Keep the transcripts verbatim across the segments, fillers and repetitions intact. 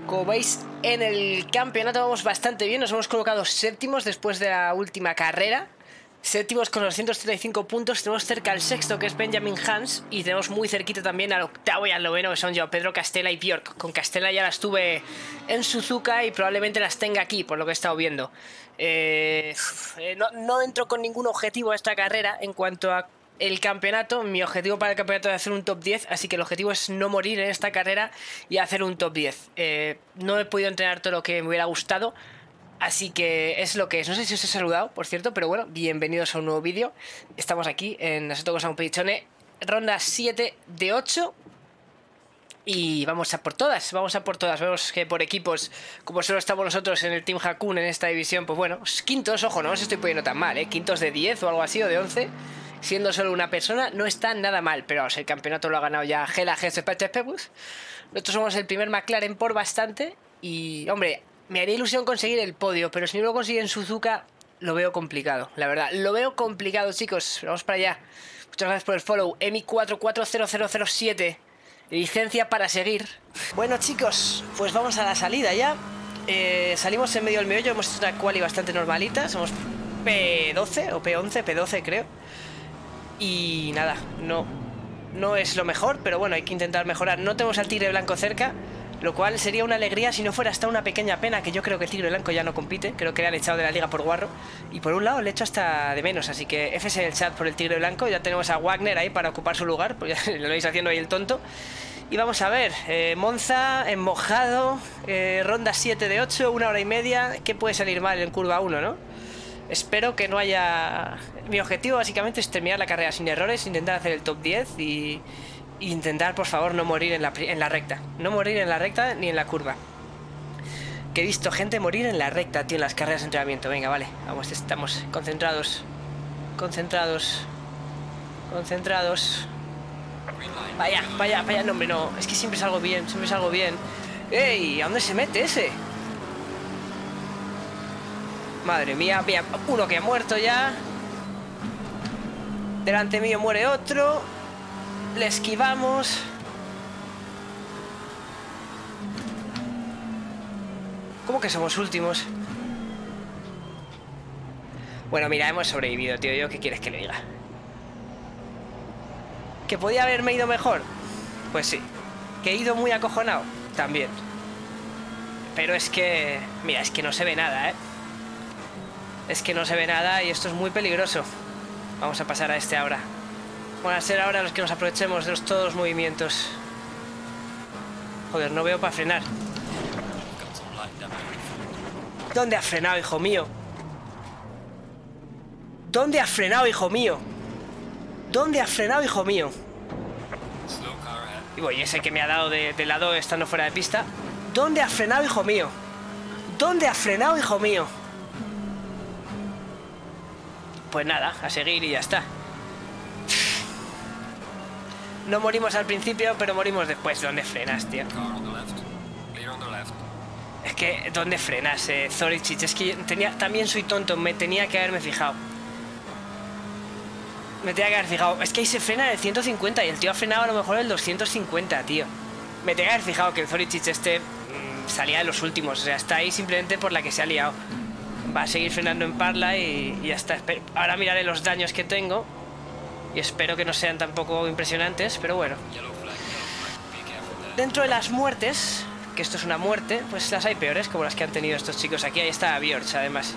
Como veis, en el campeonato vamos bastante bien. Nos hemos colocado séptimos después de la última carrera. Séptimos con doscientos treinta y cinco puntos. Tenemos cerca al sexto, que es Benjamin Hans. Y tenemos muy cerquita también al octavo y al noveno, que son yo, Pedro Castella y Bjork. Con Castella ya las tuve en Suzuka y probablemente las tenga aquí, por lo que he estado viendo. Eh, no, no entro con ningún objetivo a esta carrera en cuanto a el campeonato. Mi objetivo para el campeonato es hacer un top diez, así que el objetivo es no morir en esta carrera y hacer un top diez. Eh, no he podido entrenar todo lo que me hubiera gustado, así que es lo que es. No sé si os he saludado, por cierto, pero bueno, bienvenidos a un nuevo vídeo. Estamos aquí en Assetto Corsa Competizione, ronda siete de ocho. Y vamos a por todas, vamos a por todas. Vemos que por equipos, como solo estamos nosotros en el Team Hakun en esta división, pues bueno, quintos, ojo, no os estoy poniendo tan mal, ¿eh? Quintos de diez o algo así, o de once, siendo solo una persona, no está nada mal. Pero vamos, el campeonato lo ha ganado ya Gela G S P T P Bus. Nosotros somos el primer McLaren por bastante. Y, hombre, me haría ilusión conseguir el podio, pero si no lo consigue en Suzuka, lo veo complicado, la verdad. Lo veo complicado, chicos. Vamos para allá. Muchas gracias por el follow. Emi cuatro cuatro cero cero cero siete. Licencia para seguir. Bueno, chicos, pues vamos a la salida ya. eh, Salimos en medio del meollo. Hemos hecho una quali bastante normalita. Somos P doce o P once, P doce creo. Y nada, no No es lo mejor, pero bueno, hay que intentar mejorar. No tenemos al Tigre Blanco cerca, lo cual sería una alegría si no fuera hasta una pequeña pena, que yo creo que el Tigre Blanco ya no compite. Creo que le han echado de la liga por guarro. Y por un lado le echo hasta de menos. Así que F S en el chat por el Tigre Blanco. Ya tenemos a Wagner ahí para ocupar su lugar, pues ya lo vais haciendo ahí el tonto. Y vamos a ver, eh, Monza en mojado, eh, ronda siete de ocho, una hora y media. ¿Qué puede salir mal en curva uno, no? Espero que no haya... Mi objetivo básicamente es terminar la carrera sin errores, intentar hacer el top diez y... y intentar, por favor, no morir en la, en la recta. No morir en la recta ni en la curva. Que he visto gente morir en la recta, tío, en las carreras de entrenamiento. Venga, vale, vamos, estamos concentrados. Concentrados. Concentrados. Vaya, vaya, vaya, no, hombre, no. Es que siempre salgo bien, siempre salgo bien. ¡Ey! ¿A dónde se mete ese? Madre mía, mira, uno que ha muerto ya. Delante mío muere otro. Le esquivamos. ¿Cómo que somos últimos? Bueno, mira, hemos sobrevivido, tío. ¿Yo qué quieres que le diga? ¿Que podía haberme ido mejor? Pues sí. ¿Que he ido muy acojonado? También. Pero es que... Mira, es que no se ve nada, ¿eh? Es que no se ve nada y esto es muy peligroso. Vamos a pasar a este ahora. Van a ser ahora los que nos aprovechemos de los, todos los movimientos. Joder, no veo para frenar. ¿Dónde has frenado, hijo mío? ¿Dónde has frenado, hijo mío? ¿Dónde has frenado, hijo mío? Y voy, ese que me ha dado de, de lado estando fuera de pista. ¿Dónde has frenado, hijo mío? ¿Dónde has frenado, hijo mío? Pues nada, a seguir y ya está. No morimos al principio, pero morimos después. ¿Dónde frenas, tío? Es que, ¿dónde frenas, eh, Zoricic? Es que tenía, también soy tonto, me tenía que haberme fijado. Me tenía que haber fijado. Es que ahí se frena el ciento cincuenta y el tío ha frenado a lo mejor el doscientos cincuenta, tío. Me tenía que haber fijado que el Zoricic este mmm, salía de los últimos. O sea, está ahí simplemente por la que se ha liado. Va a seguir frenando en parla y, y ya está. Ahora miraré los daños que tengo y espero que no sean tampoco impresionantes, pero bueno. Dentro de las muertes, que esto es una muerte, pues las hay peores, como las que han tenido estos chicos aquí. Ahí está Bjork, además.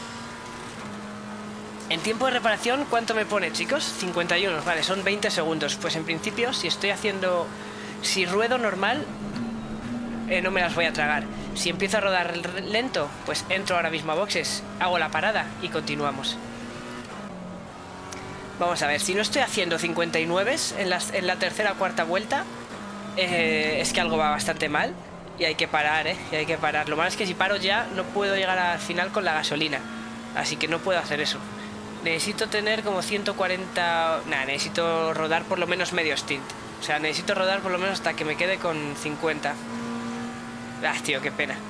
En tiempo de reparación, ¿cuánto me pone, chicos? cincuenta y uno, vale, son veinte segundos. Pues en principio, si estoy haciendo... Si ruedo normal, eh, no me las voy a tragar. Si empiezo a rodar lento, pues entro ahora mismo a boxes, hago la parada y continuamos. Vamos a ver, si no estoy haciendo cincuenta y nueve en, las, en la tercera o cuarta vuelta, eh, es que algo va bastante mal y hay que parar, ¿eh? Y hay que parar. Lo malo es que si paro ya, no puedo llegar al final con la gasolina. Así que no puedo hacer eso. Necesito tener como ciento cuarenta... Nada, necesito rodar por lo menos medio stint. O sea, necesito rodar por lo menos hasta que me quede con cincuenta. Ah, tío, qué pena.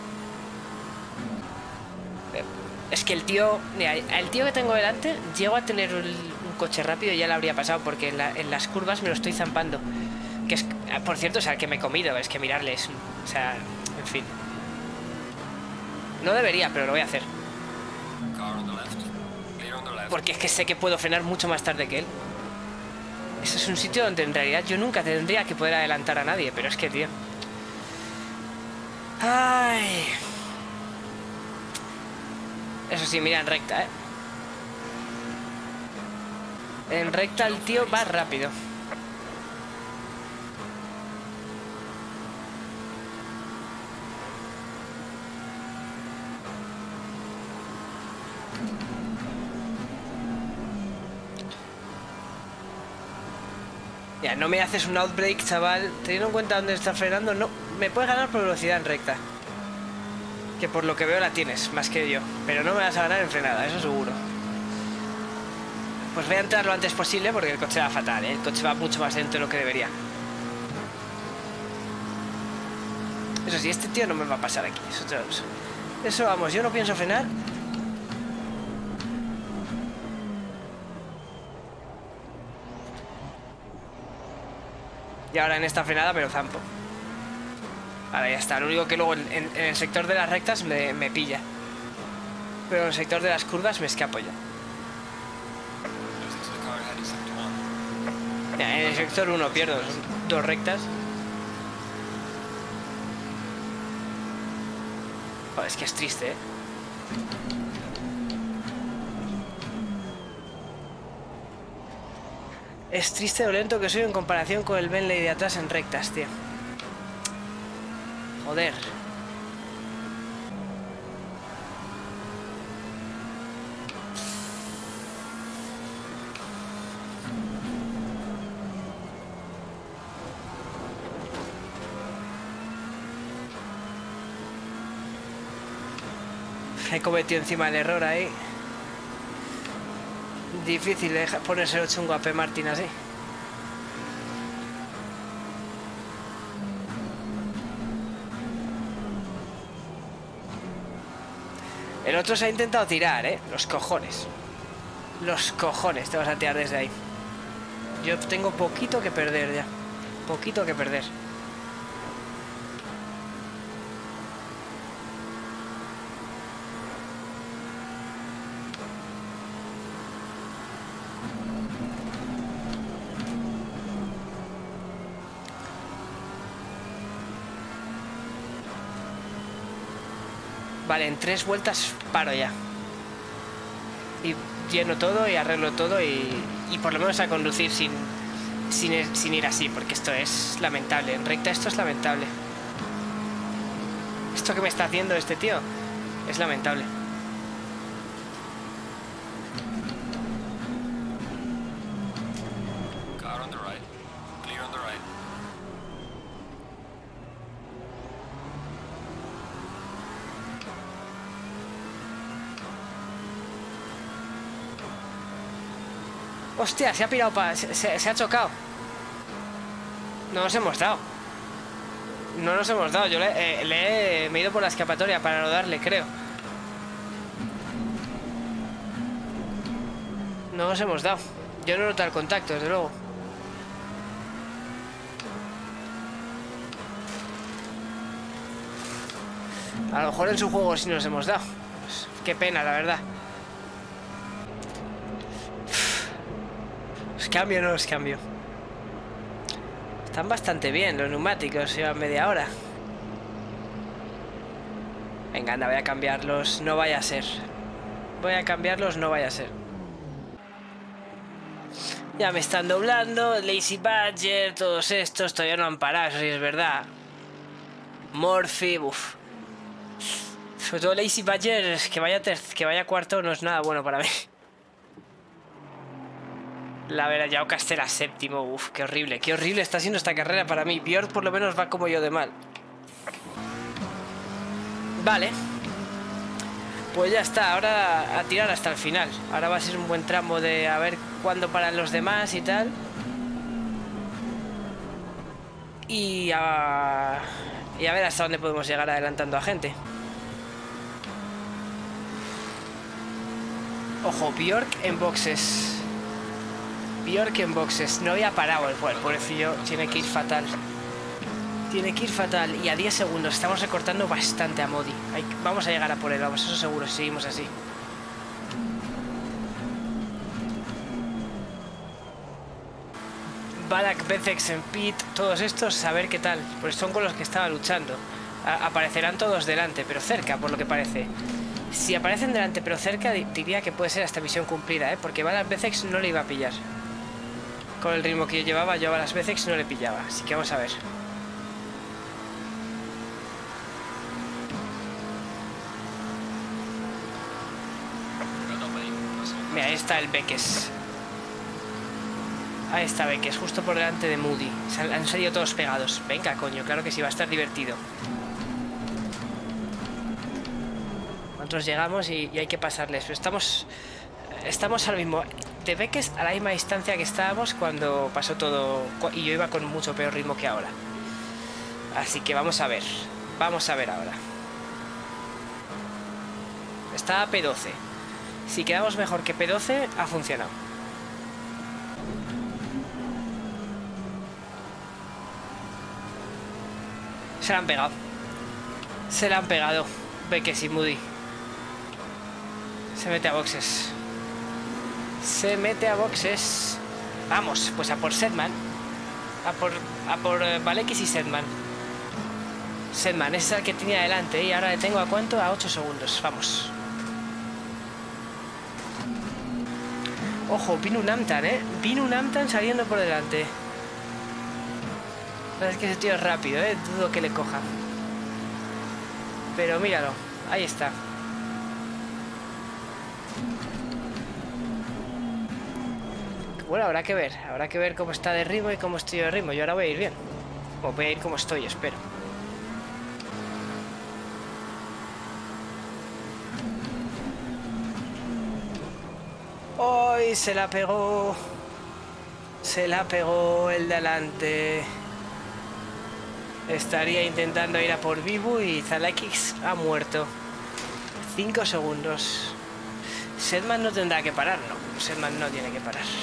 Es que el tío... Mira, el tío que tengo delante, llego a tener un coche rápido y ya lo habría pasado, porque en, la, en las curvas me lo estoy zampando. Que es, por cierto, o sea, el que me he comido, es que mirarle es... O sea, en fin. No debería, pero lo voy a hacer. Porque es que sé que puedo frenar mucho más tarde que él. Ese es un sitio donde en realidad yo nunca tendría que poder adelantar a nadie. Pero es que, tío... Ay... Eso sí, mira, en recta, ¿eh? En recta el tío va rápido. Ya, no me haces un outbreak, chaval. Teniendo en cuenta dónde estás frenando, no. Me puedes ganar por velocidad en recta. Que por lo que veo la tienes, más que yo. Pero no me vas a ganar en frenada, eso seguro. Pues voy a entrar lo antes posible porque el coche va fatal, ¿eh? El coche va mucho más lento de lo que debería. Eso sí, este tío no me va a pasar aquí. Eso, eso, eso vamos, yo no pienso frenar. Y ahora en esta frenada, pero zampo. Ahora ya está. Lo único que luego en, en, en el sector de las rectas me, me pilla. Pero en el sector de las curvas me escapo yo. Ya, en el sector uno pierdo. Son dos rectas. Oh, es que es triste, ¿eh? Es triste lo lento que soy en comparación con el Bentley de atrás en rectas, tío. Joder. He cometido encima el error ahí. Difícil de ponérselo chungo a P. Martin así. El otro se ha intentado tirar, ¿eh? Los cojones. Los cojones te vas a tirar desde ahí. Yo tengo poquito que perder ya. Poquito que perder. Vale, en tres vueltas paro ya. Y lleno todo y arreglo todo y, y por lo menos a conducir sin, sin, sin ir así, porque esto es lamentable. En recta esto es lamentable. Esto que me está haciendo este tío es lamentable. Hostia, se ha pirado para... Se, se, se ha chocado. No nos hemos dado. No nos hemos dado. Yo le, eh, le he... Me he ido por la escapatoria para no darle, creo. No nos hemos dado. Yo no noto el contacto, desde luego. A lo mejor en su juego sí nos hemos dado. Pues, qué pena, la verdad. Os cambio, no os cambio. Están bastante bien los neumáticos, llevan media hora. Venga, anda, voy a cambiarlos, no vaya a ser. Voy a cambiarlos, no vaya a ser. Ya me están doblando, Lazy Badger, todos estos todavía no han parado, eso sí es verdad. Morphy, uff. Sobre todo Lazy Badger, que vaya, que vaya cuarto no es nada bueno para mí. La verdad, ya Ocastera séptimo, uff, qué horrible, qué horrible está siendo esta carrera para mí. Björk por lo menos va como yo de mal. Vale. Pues ya está, ahora a tirar hasta el final. Ahora va a ser un buen tramo de a ver cuándo paran los demás y tal. Y a, y a ver hasta dónde podemos llegar adelantando a gente. Ojo, Björk en boxes. Björk en boxes. No había parado el pobrecillo. Tiene que ir fatal. Tiene que ir fatal. Y a diez segundos. Estamos recortando bastante a Modi. Hay... Vamos a llegar a por él, vamos, eso seguro, si seguimos así. Badak, Bezex, en Pit, todos estos, a ver qué tal. Pues son con los que estaba luchando. A aparecerán todos delante, pero cerca, por lo que parece. Si aparecen delante, pero cerca, diría que puede ser hasta misión cumplida, ¿eh? Porque Badak Bezex no le iba a pillar. Con el ritmo que yo llevaba, yo a las Bezex no le pillaba. Así que vamos a ver. Mira, ahí está el Beques. Ahí está Beques, justo por delante de Moody. Han salido todos pegados. Venga, coño, claro que sí, va a estar divertido. Nosotros llegamos y, y hay que pasarles. Pero estamos, estamos al mismo... De Beques a la misma distancia que estábamos cuando pasó todo... Y yo iba con mucho peor ritmo que ahora. Así que vamos a ver. Vamos a ver ahora. Está a P doce. Si quedamos mejor que P doce, ha funcionado. Se la han pegado. Se la han pegado. Beques y Moody. Se mete a boxes. Se mete a boxes. Vamos, pues a por Sedman. A por, a por uh, Valekis y Sedman. Sedman, ese es el que tenía delante. Y ahora le tengo a cuánto? A ocho segundos. Vamos. Ojo, vino un Amtan, ¿eh? Vino un Amtan saliendo por delante. Es que ese tío es rápido, ¿eh? Dudo que le coja. Pero míralo. Ahí está. Bueno, habrá que ver. Habrá que ver cómo está de ritmo y cómo estoy de ritmo. Yo ahora voy a ir bien. O voy a ir como estoy, espero. ¡Ay! Se la pegó. Se la pegó el de adelante. Estaría intentando ir a por Vivu y Zalakis ha muerto. Cinco segundos. Sedman no tendrá que parar, no. Sedman no tiene que parar.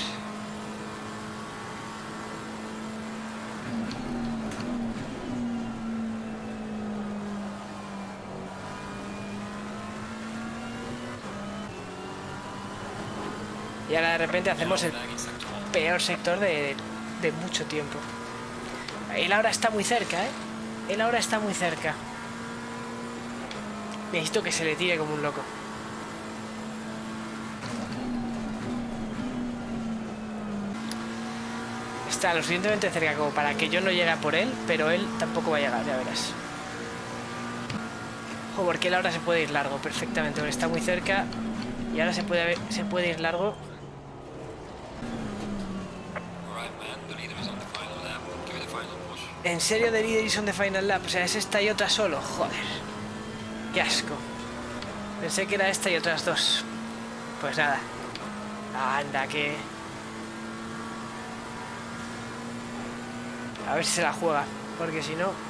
Y ahora de repente hacemos el peor sector de, de mucho tiempo. Él ahora está muy cerca, ¿eh? Él ahora está muy cerca. Necesito que se le tire como un loco. Está lo suficientemente cerca como para que yo no llegue a por él, pero él tampoco va a llegar, ya verás. Ojo, porque él ahora se puede ir largo perfectamente, porque está muy cerca. Y ahora se puede, se puede ir largo. ¿En serio The Leader is on the final lap? O sea, es esta y otra solo. Joder. Qué asco. Pensé que era esta y otras dos. Pues nada. Anda, que... A ver si se la juega. Porque si no...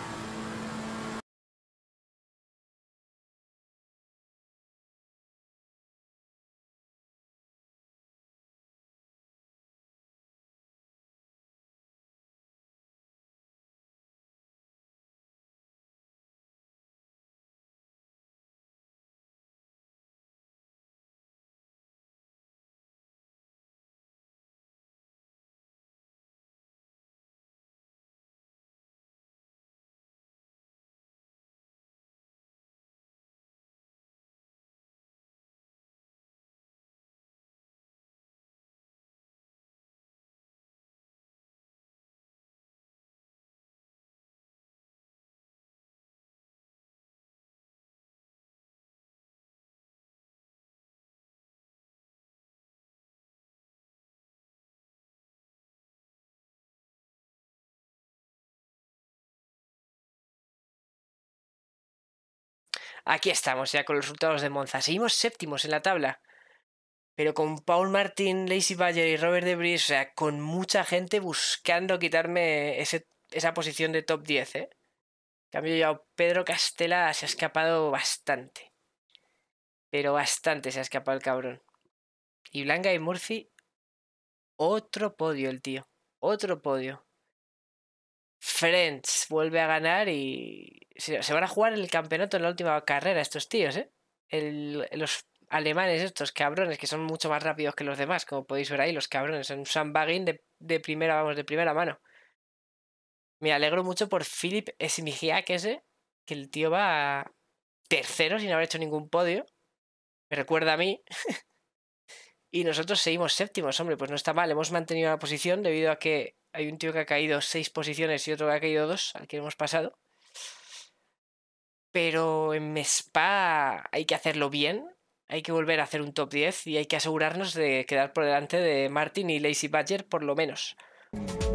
Aquí estamos ya con los resultados de Monza. Seguimos séptimos en la tabla. Pero con Paul Martin, Lacey Bayer y Robert Debris, o sea, con mucha gente buscando quitarme ese, esa posición de top diez, ¿eh? En cambio, ya Pedro Castela se ha escapado bastante. Pero bastante se ha escapado el cabrón. Y Blanca y Murphy, otro podio el tío. Otro podio. Friends vuelve a ganar y se, se van a jugar el campeonato en la última carrera estos tíos, ¿eh? El, los alemanes estos cabrones que son mucho más rápidos que los demás, como podéis ver ahí, los cabrones son sandbagging de, de primera, vamos, de primera mano. Me alegro mucho por Philip Esmigiak ese, que el tío va tercero sin haber hecho ningún podio. Me recuerda a mí. Y nosotros seguimos séptimos, hombre, pues no está mal. Hemos mantenido la posición debido a que hay un tío que ha caído seis posiciones y otro que ha caído dos, al que hemos pasado. Pero en Spa hay que hacerlo bien. Hay que volver a hacer un top diez y hay que asegurarnos de quedar por delante de Martin y Lazy Badger por lo menos.